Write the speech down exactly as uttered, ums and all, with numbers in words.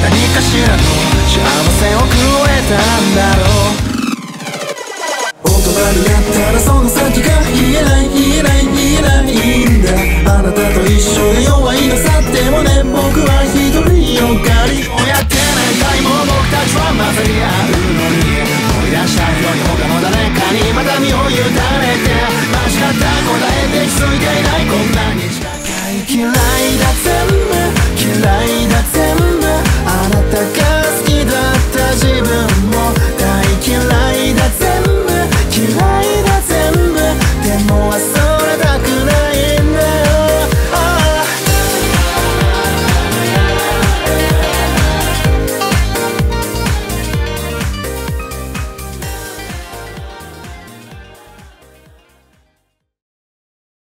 何かしらの幸せをくれたんだろう。言葉になったらその先が言えない言えない言えないんだ。あなたと一緒で弱いのさってもね、僕は一人よがりをやって何回も僕たちは混ざり合うのに、思い出したように他の誰かにまた身を委ねて、間違った答えで気づいていないこんなにしかいけない